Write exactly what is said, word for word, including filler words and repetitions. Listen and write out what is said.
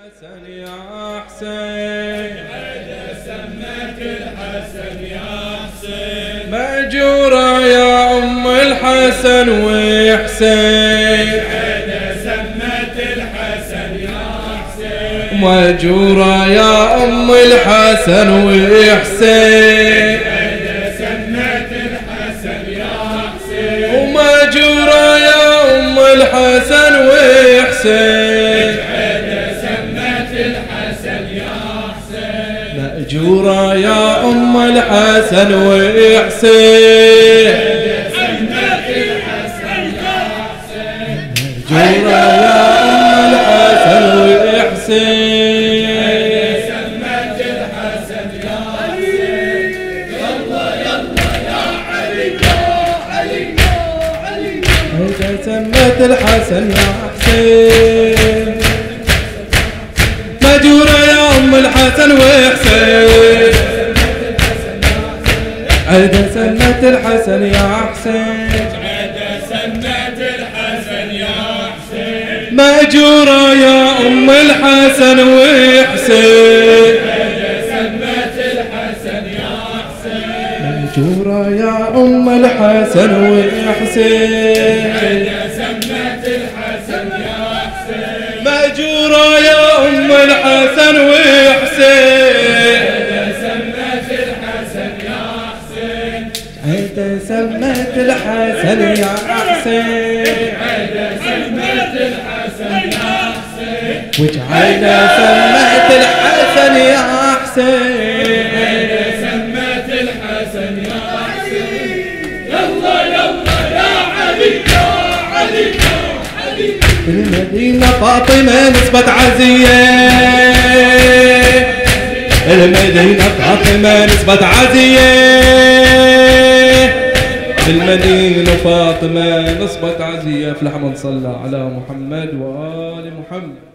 الحسن يا حسين عيد سمت الحسن يا حسين مأجورة يا أم الحسن وحسين عيد سمت الحسن يا حسين مأجورة يا أم الحسن وحسين عيد سمت الحسن يا حسين ومأجورة يا أم الحسن وحسين مأجورة يا أم الحسن وحسين سمت الحسن يا حسين مأجورة يا أم الحسن وحسين سمت الحسن يا حسين يلا يلا يا علي يا علي يا علي هيدا سمت الحسن يا حسين مأجورة يا أم الحسن وحسين عيد سمت الحسن يا حسين عيد سمت الحسن يا حسين مأجورة يا أم الحسن وحسين عيد سمت الحسن يا حسين مأجورة يا أم الحسن وحسين عيد سمت الحسن يا حسين مأجورة يا أم الحسن وحسين سمت الحسن يا حسين عيد سمت الحسن يا حسين عيد سمت الحسن يا حسين وجعلنا سمت الحسن يا حسين عيد سمت الحسن يا حسين يلا يلا يا علي يا علي يا علي المدينة فاطمة نسبة عزية المدينة فاطمة نسبة عزية المدينة فاطمة نسبة عزية. افلح من صلى على محمد وآل محمد.